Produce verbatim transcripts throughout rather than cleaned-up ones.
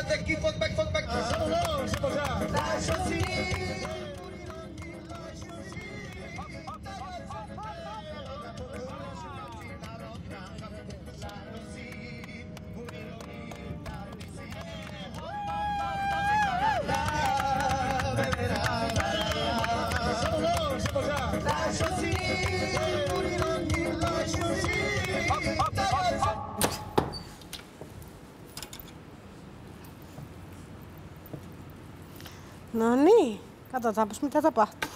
aqui, fuck back, fuck back. No niin, katsotaanpas mitä tapahtuu.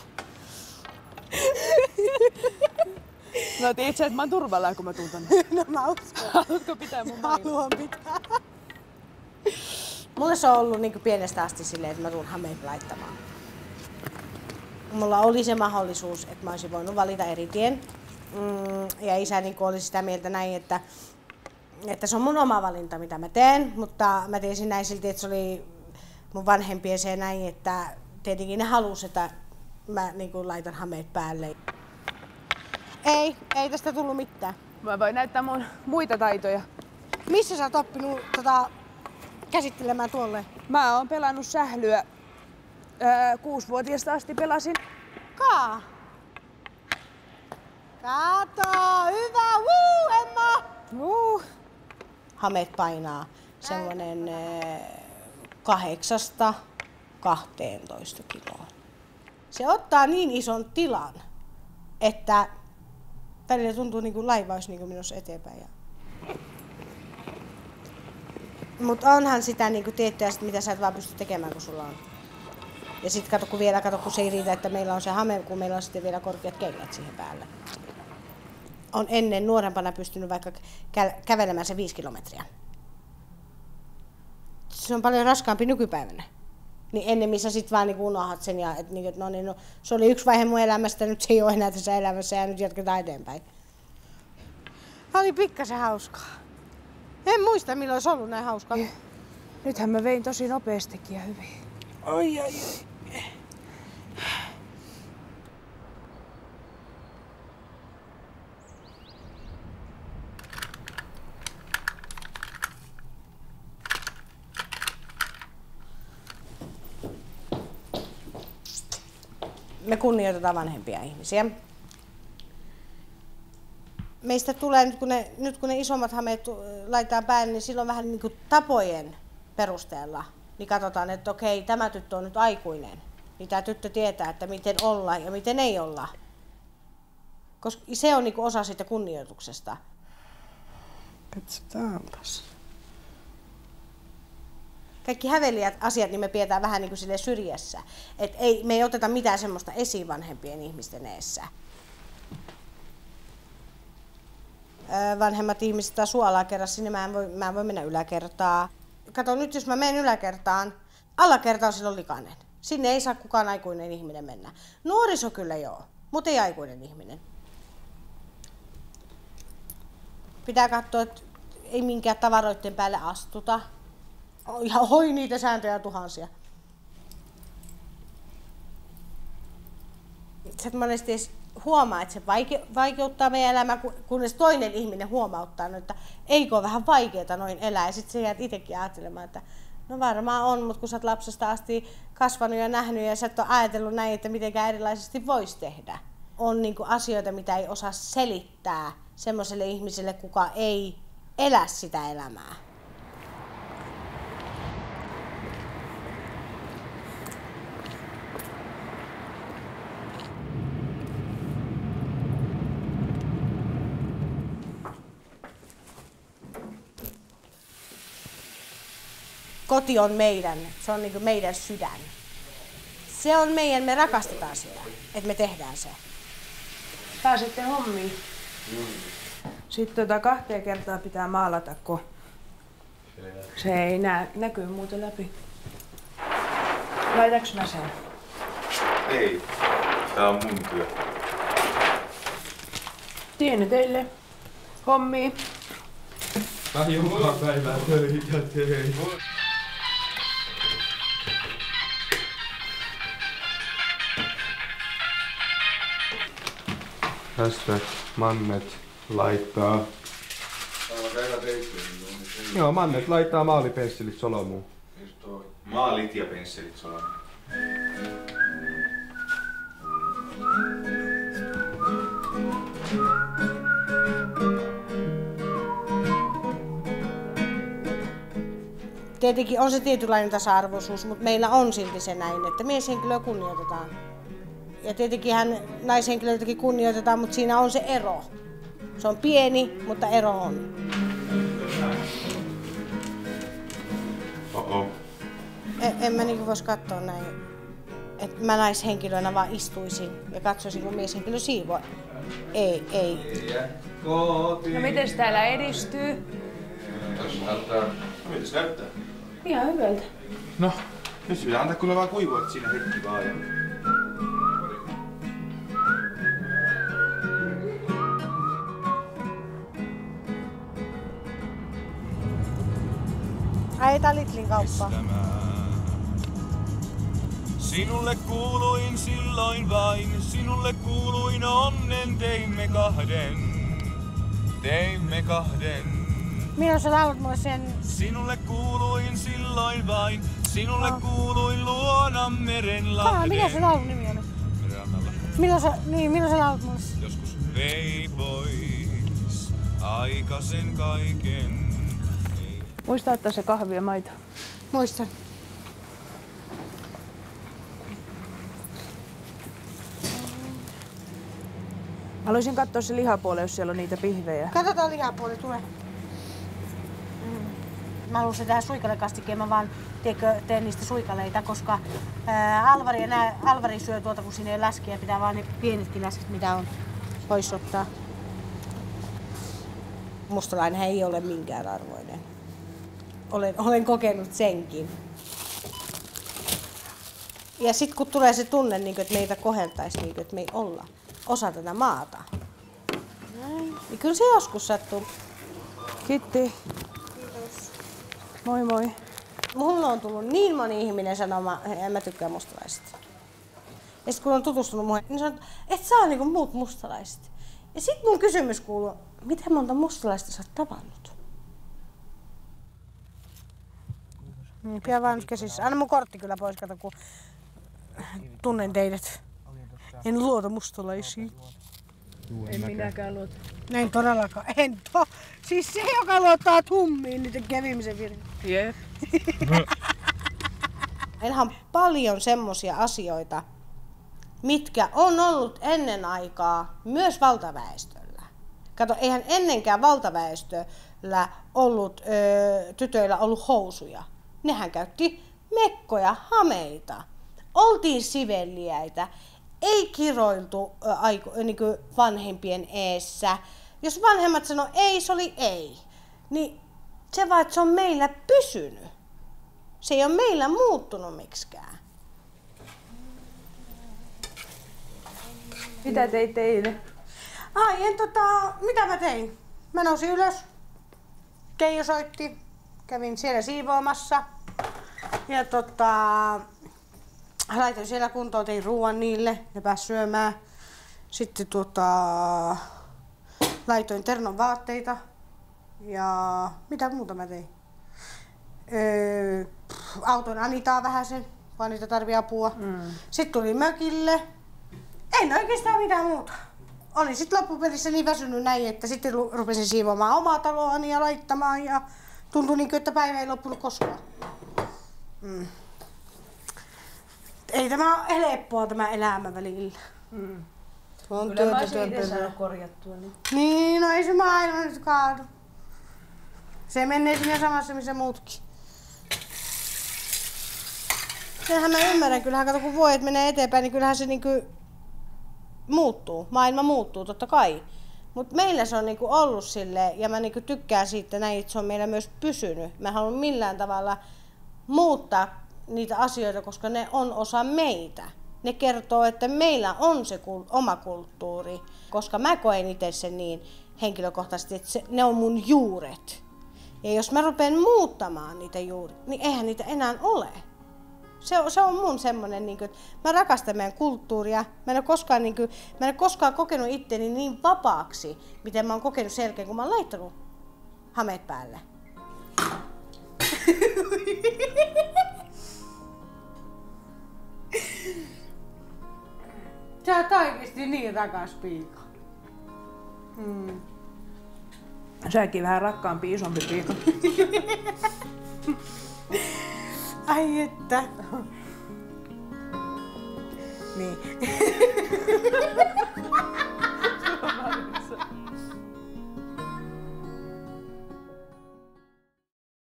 No tiedät sä, että mä oon turvalla, kun mä tuun tänne. No mä uskon. Haluatko pitää mun mainita? Haluan pitää. Mulle se on ollut niin pienestä asti silleen, että mä tuun hameita laittamaan. Mulla oli se mahdollisuus, että mä olisin voinut valita eri tien. Mm, ja isä niin oli sitä mieltä näin, että, että se on mun oma valinta, mitä mä teen. Mutta mä tiesin näin silti, että se oli mun vanhempien se näin, että tietenkin ne halusi, että mä niin kuin laitan hameet päälle. Ei, ei tästä tullut mitään. Mä voin näyttää mun muita taitoja. Missä sä oot oppinut tota, käsittelemään tuolle? Mä oon pelannut sählyä. Öö, kuusivuotiaasta asti pelasin. Kaa? Kato, hyvä, wuu, Emma! Wuu. Hameet painaa semmonen eh, kahdeksasta kahteentoista kiloa. Se ottaa niin ison tilan, että välillä tuntuu niin kuin laiva olisi niin kuin menossa eteenpäin. Mutta onhan sitä niin kuin tiettyä, mitä sä et vaan pysty tekemään, kun sulla on. Ja sit kato, kun vielä kato, kun se ei riitä, että meillä on se hame, kun meillä on sitten vielä korkeat kengät siihen päälle. On ennen nuorempana pystynyt vaikka kä- kävelemään se viisi kilometriä. Se on paljon raskaampi nykypäivänä. Niin ennen missä sit vaan niin unohdat sen ja että niin, no, niin, no, se oli yksi vaihe mun elämästä, nyt se ei ole enää tässä elämässä ja nyt jatketaan eteenpäin. Oli pikkasen hauskaa. En muista milloin se on ollut näin hauskaa. Nythän mä vein tosi nopeastikin ja hyvin. Ai ai ai. Me kunnioitetaan vanhempia ihmisiä. Meistä tulee, nyt kun ne, nyt kun ne isommat hameet laitetaan päälle, niin silloin vähän niin kuin tapojen perusteella niin katsotaan, että okei, tämä tyttö on nyt aikuinen. Niin tämä tyttö tietää, että miten olla ja miten ei olla. Koska se on niin kuin osa siitä kunnioituksesta. Katsotaanpas. Kaikki häveliät asiat niin me pidetään vähän niin kuin sille syrjässä. Et ei, me ei oteta mitään semmoista esiin vanhempien ihmisten eessä. Vanhemmat ihmiset tai suolaa kerrassa, niin mä en, voi, mä en voi mennä yläkertaan. Kato nyt, jos mä menen yläkertaan, alakerta on silloin likainen. Sinne ei saa kukaan aikuinen ihminen mennä. Nuoriso kyllä joo, mutta ei aikuinen ihminen. Pitää katsoa, että ei minkään tavaroiden päälle astuta. Ihan hoi niitä sääntöjä tuhansia. Sä et monesti edes huomaa, että se vaikeuttaa meidän elämää, kunnes toinen ihminen huomauttaa, että eikö ole vähän vaikeaa noin elää. Ja sitten sä jäät itsekin ajattelemaan, että no varmaan on, mutta kun sä oot lapsesta asti kasvanut ja nähnyt ja sä et ole ajatellut näin, että mitenkään erilaisesti voisi tehdä. On niinku asioita, mitä ei osaa selittää semmoiselle ihmiselle, kuka ei elä sitä elämää. Koti on meidän, se on niin kuin meidän sydän. Se on meidän, me rakastetaan sitä, että me tehdään se. Pääsette hommiin. Sitten tota kahteen kertaa pitää maalata, kun se ei nä näkyy muuten läpi. Laitaks mä sen? Ei, tää on mun työ. Tienä teille. Hommiin. Mä joka päivä töitä tein. Tästä Mannet laittaa. Joo, Mannet laittaa maalipensselit solmuun. Maalit ja pensselit sulla. Tietenkin on se tietynlainen tasa-arvoisuus, mutta meillä on silti se näin, että mieshenkilöä kunnioitetaan. Ja tietenkin hän naishenkilöitäkin kunnioitetaan, mutta siinä on se ero. Se on pieni, mutta ero on. Oho. En, en mä niinku vois katsoa näin, että mä naishenkilönä vaan istuisin ja katsoisin, kun mieshenkilö siivoo. Ei, ei. No mites täällä edistyy? Tässä näyttää. Miltä se näyttää? Ihan hyvältä. No, nyt se pitää antaa kyllä vaan kuivua siinä hetki vaan. Ja... Ajetaan Lidlin kauppaan. Sinulle kuuluin silloin vain, sinulle kuuluin onnen teimme kahden, teimme kahden. Milloin sä laulat mulle sen? Sinulle kuuluin silloin vain, sinulle oh. kuuluin luona merenlahden. Kaa, mikä se laulun nimi oli? Rannalla. Milloin sä, niin, milloin sä laulat mulle sen? Joskus vei pois aikaisen kaiken. Muista ottaa se kahvi ja maito. Muistan. Haluaisin katsoa se lihapuoli, jos siellä on niitä pihvejä. Katsotaan lihapuoli, tule. Mm. Mä haluaisin tehdä suikalekastikkeen, mä vaan teekö, teen niistä suikaleita, koska ää, Alvari, nää, Alvari syö tuota, kun siinä ei läskiä, pitää vaan ne pienetkin läskit, mitä on, pois ottaa. Mustalainen ei ole minkään arvoinen. Olen, olen kokenut senkin. Ja sitten kun tulee se tunne, niin että meitä koheltaisiin, niin että me ei olla osa tätä maata. Näin. Niin kyllä se joskus sattuu. Kiitti. Kiitos. Moi moi. Mulla on tullut niin moni ihminen sanomaan, että en mä tykkää mustalaisista. Ja sit kun on tutustunut muihin, niin sanon, että sä oot niinku muut mustalaiset. Ja sit mun kysymys kuuluu, miten monta mustalaista sä oot tavannut? Niin, pian vaan nyt käsissä. Anna mun kortti kyllä pois, kato kun tunnen teidät. En luota mustalaisiin. En minäkään luota. Näin todellakaan. En to. Siis se, joka luottaa tummiin, niin tekee viimeisen virheen. Jep. Meillähän on paljon semmosia asioita, mitkä on ollut ennen aikaa myös valtaväestöllä. Kato, eihän ennenkään valtaväestöllä ollut, ö, tytöillä ollut housuja. Nehän käytti mekkoja, hameita. Oltiin sivelliäitä. Ei kiroiltu ö, aiku, niin kuin vanhempien eessä. Jos vanhemmat sanoi ei, se oli ei. Niin se vaan, että se on meillä pysynyt. Se ei ole meillä muuttunut miksikään. Mitä teit eilen? Ai, en tota, mitä mä tein? Mä nousin ylös. Keijo soitti. Kävin siellä siivoamassa. Ja tota, laitoin siellä kuntoon, tein ruoan niille. Ne pääs syömään. Sitten tota, laitoin ternon vaatteita. Ja mitä muuta mä tein? Öö, autoin Anitaa vähäsen, vaan niitä tarvii apua. Mm. Sitten tuli mökille. En oikeastaan mitään muuta. Olin sitten loppupelissä niin väsynyt näin, että sitten rupesin siivoamaan omaa taloani ja laittamaan. Ja tuntui niin kuin, että päivä ei loppunut koskaan. Mm. Ei tämä ole helppoa tämä elämä välillä. Mm. On Kyllä työtä, mä olisin työtä, itse työtä. saanut korjattua. Niin. Niin, no ei se maailma nyt kaadu. Se menee siinä samassa, missä muutkin. Senhän mä ymmärrän, kyllähän kato kun vuodet menee eteenpäin, niin kyllähän se niinku muuttuu. Maailma muuttuu totta kai. Mutta meillä se on niinku ollut silleen, ja mä niinku tykkään siitä näin, että se on meillä myös pysynyt. Mä en halua millään tavalla muuttaa niitä asioita, koska ne on osa meitä. Ne kertoo, että meillä on se kul- oma kulttuuri, koska mä koen itse sen niin henkilökohtaisesti, että se, ne on mun juuret. Ja jos mä rupean muuttamaan niitä juuria, niin eihän niitä enää ole. Se on, se on mun semmonen, niin että mä rakastan meidän kulttuuria. Mä en ole koskaan, niin kuin, mä en ole koskaan kokenut itteni niin vapaaksi, miten mä oon kokenut sen jälkeen, kun mä oon laittanut hameet päälle. oikeesti niin rakas piika. Mm. Säkin vähän rakkaampi, isompi piika. Ai että. Niin.